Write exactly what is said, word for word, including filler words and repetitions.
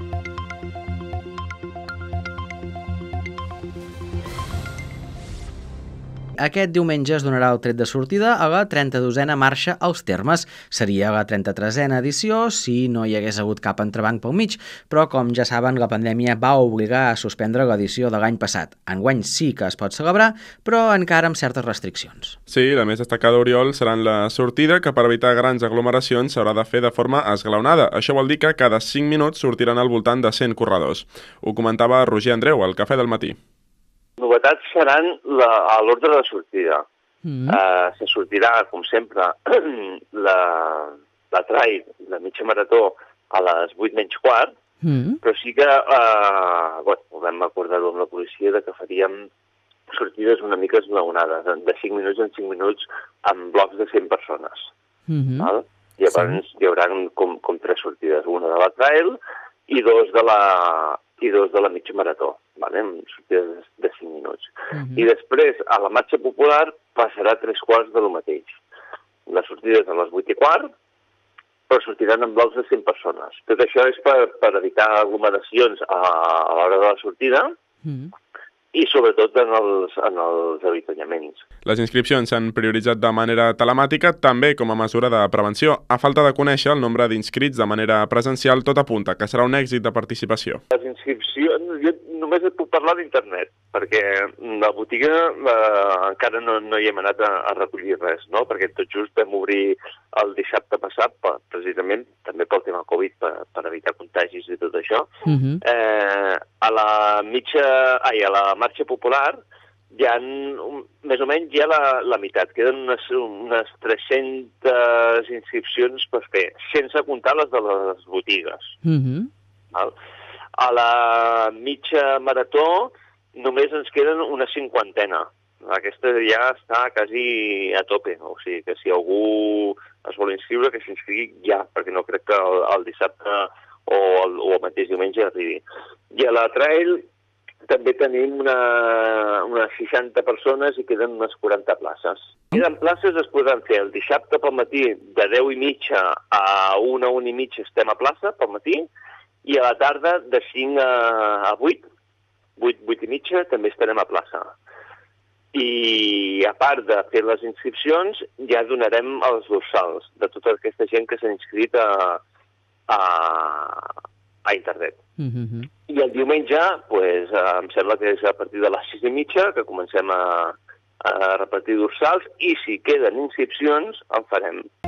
Aquest diumenge es donarà el tret de sortida a la trenta-dosena marxa als Termes. Seria la trenta-tresena edició si no hi hagués hagut cap entrebanc pel mig, però com ja saben, la pandèmia va obligar a suspendre l'edició de l'any passat. Enguany sí que es pot celebrar, però encara amb certes restriccions. Sí, la més destacada, Oriol, serà en la sortida, que per evitar grans aglomeracions s'haurà de fer de forma esglaonada. Això vol dir que cada cinc minuts sortiran al voltant de cent corredors. Ho comentava Roger Andreu, al Cafè del Matí. Novetats seran la, a l'ordre de sortida. Mm. Uh, se sortirà, com sempre, la, la trail, la mitja marató, a les vuit menys quart, mm. però sí que uh, bueno, vam acordar-ho amb la policia de que faríem sortides una mica esglaonades, de cinc minuts en cinc minuts, amb blocs de cent persones. Mm-hmm. Val? I llavors sí. Hi haurà com, com tres sortides, una de la trail i dos de la, i dos de la mitja marató. Vale, amb sortides de cinc minuts. Uh-huh. I després, a la marxa popular, passarà tres quarts de lo mateix. Les sortides a les vuit i quart, però sortiran en blocs de cent persones. Tot això és per, per evitar aglomeracions a, a l'hora de la sortida, uh-huh. i sobretot en els, en els avituallaments. Les inscripcions s'han prioritzat de manera telemàtica, també com a mesura de prevenció. A falta de conèixer el nombre d'inscrits de manera presencial, tot apunta que serà un èxit de participació. Les inscripcions, jo només et puc parlar d'internet, perquè la botiga eh, encara no, no hi hem anat a, a recollir res, no? Perquè tot just vam obrir el dissabte passat, per, precisament, també pel tema Covid, per, per evitar contagis i tot això. Uh-huh. eh, a la mitja... Ai, a la marxa popular hi ha, més o menys, hi ha la, la meitat. Queden unes, unes tres-centes inscripcions per fer, sense comptar les de les botigues. Uh-huh. Val? A la mitja marató només ens queden una cinquantena. Aquesta ja està quasi a tope, o sigui que si algú es vol inscriure, que s'inscrigui ja, perquè no crec que el, el dissabte o el, o el mateix diumenge arribi. I a la trail també tenim una, unes seixanta persones i queden unes quaranta places. Queden places, es podran fer el dissabte pel matí de deu i mitja a una, una i mitja estem a plaça pel matí, i a la tarda de cinc a vuit, vuit, vuit i mitja també estarem a plaça. I a part de fer les inscripcions, ja donarem els dorsals de tota aquesta gent que s'ha inscrit a, a, a internet. Mm-hmm. I el diumenge, pues, em sembla que és a partir de les sis i mitja que comencem a, a repartir dorsals, i si queden inscripcions, en farem